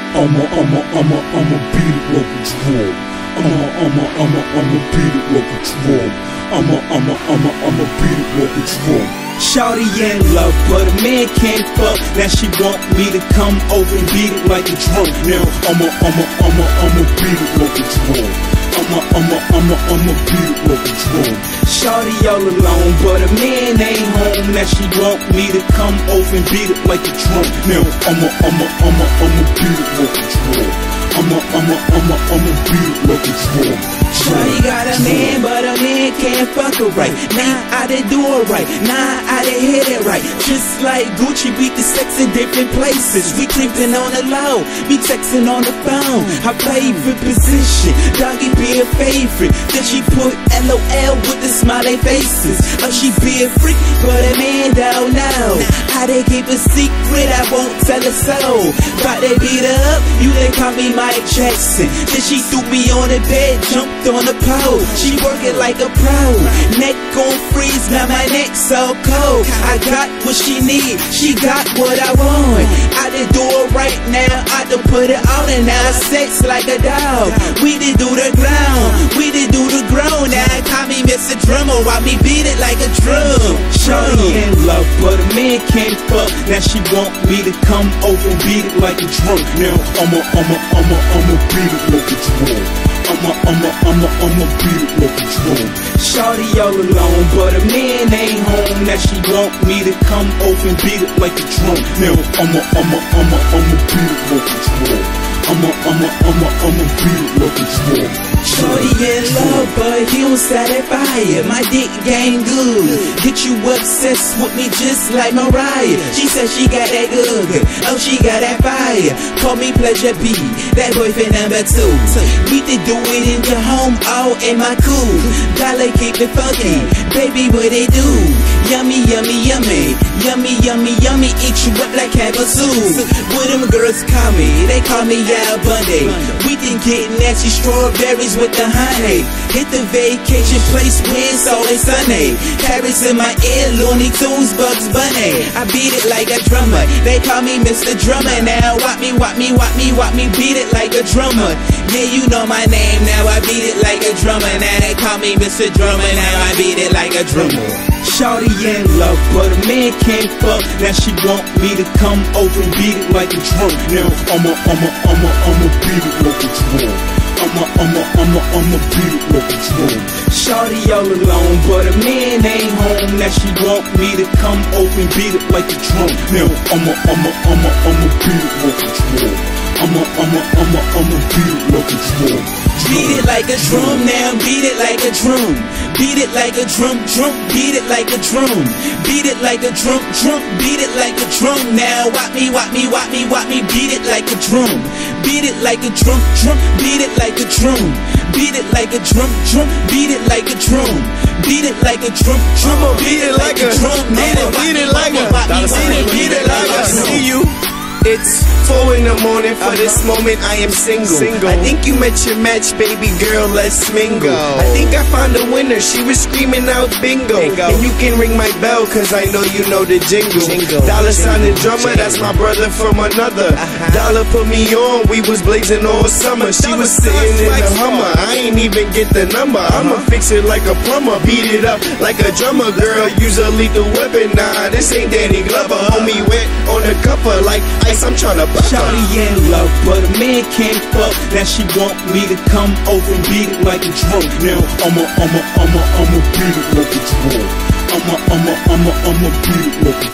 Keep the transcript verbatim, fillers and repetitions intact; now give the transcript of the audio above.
I'ma, I'ma, I'ma, I'ma beat it like it's wrong. I'ma, I'ma, I'ma, I'ma beat it like it's wrong. I'ma, I'ma, I'ma, I'ma beat it like it's wrong. Shawty in love, but a man can't fuck. Now she want me to come over and beat it like a drunk. Now I'ma, I'ma, I'ma, I'ma beat it like it's wrong. I'ma, I'ma, I'ma, I'ma beat it like it's wrong. Shawty all alone, but a man ain't home. Now she want me to come over and beat it like a drunk. Now I'ma, I'ma, I'ma, I'ma beat it like it's wrong. I'ma, I'ma, I'ma, I'ma beat it like it's wrong. Shawty got a man, but a man can't fuck her right. Nah, I didn't do it right. Nah, I didn't hit it right. Just like Gucci, we can sex in different places. We creeping on the low, we texting on the phone. Her favorite position, doggy be a favorite. Then she put L O L with the smiley faces. Oh, she be a freak, but a man don't know how they keep a secret. I won't tell her so. But they beat her up, you they call me Mike Jackson. Then she threw me on the bed, jumped on the pole. She working like a pro, neck on freeze, now my neck so cold. I got what she need, she got what I want. I did do it right now, I done put it on, and now sex like a dog. We did do the ground, we did do the grown. Now call me Mister Drummer, while me beat it like a drum. Shawty in love, but a man can't fuck. Now she want me to come over and beat it like a drunk. Now I'ma, I'ma, I'ma, I'ma beat it like it's wrong. I'ma, I'ma, I'ma, I'ma beat it like it's wrong. Shawty all alone, but a man ain't home. Now she want me to come over and beat it like a drunk. Now I'ma, I'ma, I'ma, I'ma beat it like it's wrong. I'ma, I'ma, I'ma, I'ma beat it like it's wrong. Shorty in love, but he don't satisfy it. My dick game good, get you obsessed with me just like Mariah. She said she got that good, oh she got that fire. Call me Pleasure B, that boyfriend number two. We could do it in your home, all in my cool. Dollar keep it funky, baby what they do? Yummy, yummy, yummy, yummy, yummy, yummy. Eat you up like Campbell soup. What them girls call me? They call me Al Bundy. We can get nasty strawberries with the honey. Hit the vacation place where it's always sunny. Carrots in my ear, Looney Tunes, Bugs Bunny. I beat it like a drummer. They call me Mister Drummer. Now watch me, watch me, watch me, watch me beat it like a drummer. Yeah, you know my name. Now I beat it like a drummer. Now they call me Mister Drummer. Now I beat it like a drummer. Shawty in love, but a man can't fuck. Now she want me to come over and beat it like a drunk. Now I'ma, I'ma, I'ma, I'ma beat it like it's wrong. I'ma, I'ma, I'ma, I'ma beat it like it's wrong. Shawty all alone, but a man ain't home. Now she want me to come over and beat it like a drunk. Now I'ma, I'ma, I'ma, I'ma beat it like it's wrong. I'ma, I'ma, I'ma, I'ma beat it like it's wrong. Beat it like a drum, now beat it like a drum. Beat it like a drum, drum, beat it like a drum. Beat it like a drum, drum, beat it like a drum. Now watch me, watch me, watch me, watch me beat it like a drum. Beat it like a drum, drum, beat it like a drum. Beat it like a drum, drum, beat it like a drum. Beat it like a drum, drum, beat it like a drum. Now beat it like a, beat it like a. See you. It's four in the morning, for this moment I am single. single. I think you met your match, baby girl, let's mingle. I think I found a winner, she was screaming out bingo. bingo. And you can ring my bell, cause I know you know the jingle. jingle. Dollar sign the drummer, that's my brother from another. Uh-huh. Dollar put me on, we was blazing all summer. She was sitting in the Hummer, I ain't even get the number. I'ma fix it like a plumber, beat it up like a drummer. Girl, use a lethal weapon, nah, this ain't Danny Glover. Homie wet on the cover like ice, I'm tryna buck her. Shawty in love, but a man can't fuck. Now she want me to come over and beat it like a drunk. Now I'ma, I'ma, I'ma, I'ma beat it like it's wrong. I'ma, I'ma, I'ma, I'ma beat it like it's